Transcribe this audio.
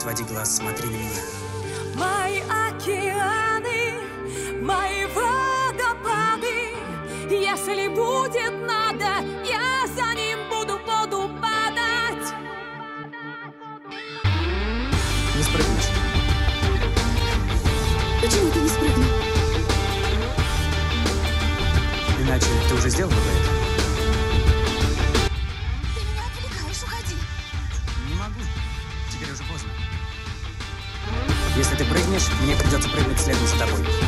отводи глаз, смотри на меня. Мои океаны, мои водопады, если будет надо, я за ним буду в воду падать. Не спрыгнешь. Почему ты не спрыгнул? Иначе ты уже сделал бы это? Ты меня отвлекаешь, уходи. Не могу. Теперь уже поздно. Если ты прыгнешь, мне придется прыгнуть следом за тобой.